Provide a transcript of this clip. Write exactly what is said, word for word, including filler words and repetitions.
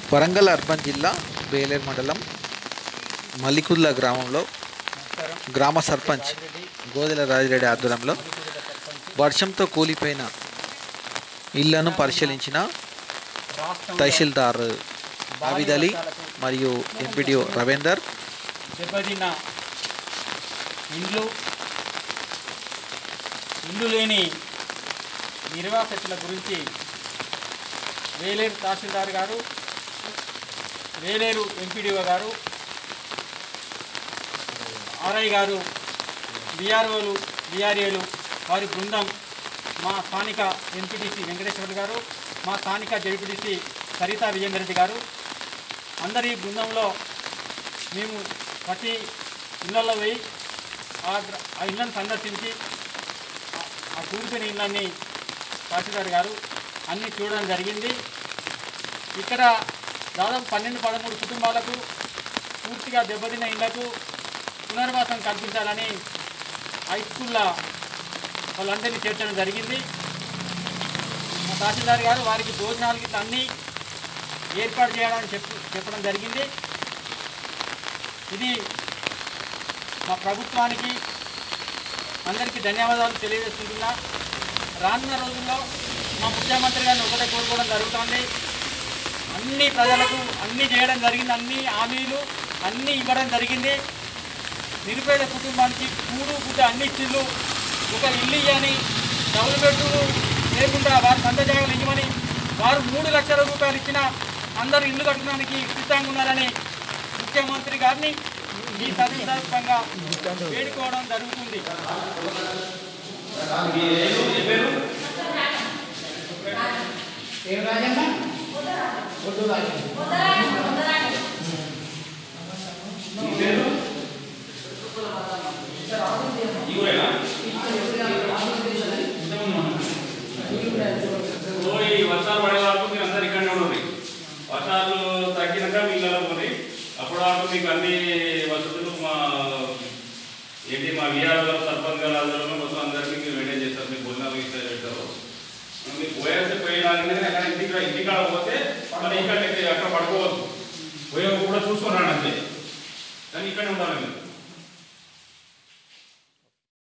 Warangal urban జిల్లా బేలేరు మండలం మల్లికుర్ల గ్రామంలో గ్రామ సర్పంచ్ గోదెల రాజిరెడ్డి ఆధ్వర్యంలో వర్షంతో కూలిపోయిన ఇళ్లను పరిశీలించిన తహసీల్దార్ ఆబిద్ అలీ మరియు ఎంపీడీఓ రవీందర్ దెబ్బతిన్న ఇండ్లు ఇల్లు లేని నిర్వాసితుల గురించి వేలేరు తహసీల్దార్ గారు, వేలేరు ఎంపీడీఓ గారు, ఆర్ఐ గారు, బీఆర్ఓలు, బీఆర్ఏలు వారి బృందం, మా స్థానిక ఎంపీటీసీ వెంకటేశ్వర గారు, మా స్థానిక జడ్పీటీసీ సరితా విజేందర్ రెడ్డి గారు, అందరి బృందంలో మేము ప్రతి ఇళ్లలో పోయి ఆ ఇళ్లను సందర్శించి ఆ కూలిపోయిన ఇళ్ళని తహసీల్దార్ గారు అన్నీ చూడడం జరిగింది. ఇక్కడ దాదాపు పన్నెండు పదమూడు కుటుంబాలకు పూర్తిగా దెబ్బతిన్న ఇళ్లకు పునర్వాసం కల్పించాలని హై స్కూల్లో వాళ్ళందరినీ చేర్చడం జరిగింది. మా తహసీల్దార్ గారు వారికి భోజనాలకి అన్నీ ఏర్పాటు చేయాలని చెప్పి చెప్పడం జరిగింది. ఇది మా ప్రభుత్వానికి అందరికీ ధన్యవాదాలు తెలియజేస్తున్నా. రానున్న రోజుల్లో మా ముఖ్యమంత్రి గారిని ఒకటే కోరుకోవడం జరుగుతుంది. అన్ని ప్రజలకు అన్నీ చేయడం జరిగింది, అన్ని హామీలు అన్నీ ఇవ్వడం జరిగింది. నిరుపేద కుటుంబానికి కూడు గుడ్డ అన్ని ఇచ్చిళ్ళు, ఒక ఇల్లు ఇవ్వని, డబుల్ బెడ్రూమ్ లేకుండా వారు సొంత జాగాలు ఇవ్వమని, వారు మూడు లక్షల రూపాయలు ఇచ్చిన అందరూ ఇల్లు కట్టడానికి సిద్ధంగా ఉన్నారని ముఖ్యమంత్రి గారిని ఈ సందర్భంగా వేడుకోవడం జరుగుతుంది. వర్షాలు పడే వరకు మీరు అందరు ఇక్కడనే ఉండండి. వర్షాలు తగ్గినాక మీ ఇళ్ళలో పోయి అప్పుడు వరకు మీకు అన్ని వసతులు మా ఏంటి మా విఆర్ గారు సర్పంచ్ గారు అందరూ మొత్తం అందరికీ మీరు మెయింటైన్ చేస్తారు. మీకు భోజనాలు ఇస్తే పెడతారు. మీకు పోయేస్తే పోయేలాగానే అక్కడ ఇంటికి ఇంటికాడ పోతే మళ్ళీ ఇక్కడ అక్కడ పడుకోవద్దు, పోయే కూడా చూసుకున్నాడు అంతే, కానీ ఇక్కడే ఉండాలి మీరు.